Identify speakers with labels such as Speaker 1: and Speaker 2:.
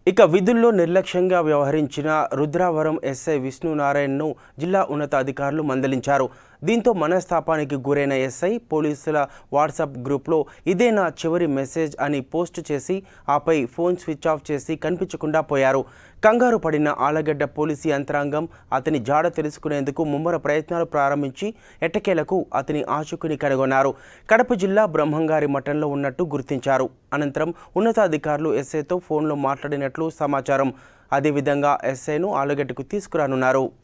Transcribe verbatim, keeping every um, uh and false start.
Speaker 1: ఇక విధుల్లో నిర్లక్ష్యంగా వ్యవహరించిన రుద్రావరం ఎస్ఐ విష్ణునారాయణను జిల్లా ఉన్నతాధికారులు మందలించారు. దీంతో మనస్తాపానికి గురైన ఎస్ఐ పోలీసుల వాట్సాప్ గ్రూప్లో ఇదే నా చివరి మెసేజ్ అని పోస్ట్ చేసి ఆపై ఫోన్ స్విచ్ ఆఫ్ చేసి కనిపించకుండా పోయారు. కంగారు పడిన ఆలగడ్డ పోలీసు యంత్రాంగం అతని జాడ తెలుసుకునేందుకు ముమ్మర ప్రయత్నాలు ప్రారంభించి ఎట్టకేలకు అతని ఆచూకీని కనుగొన్నారు. కడప జిల్లా బ్రహ్మంగారి మఠంలో ఉన్నట్టు గుర్తించారు. అనంతరం ఉన్నతాధికారులు ఎస్ఐతో ఫోన్లో మాట్లాడినట్లు సమాచారం. అదేవిధంగా ఎస్ఐను ఆలగడ్డకు తీసుకురానున్నారు.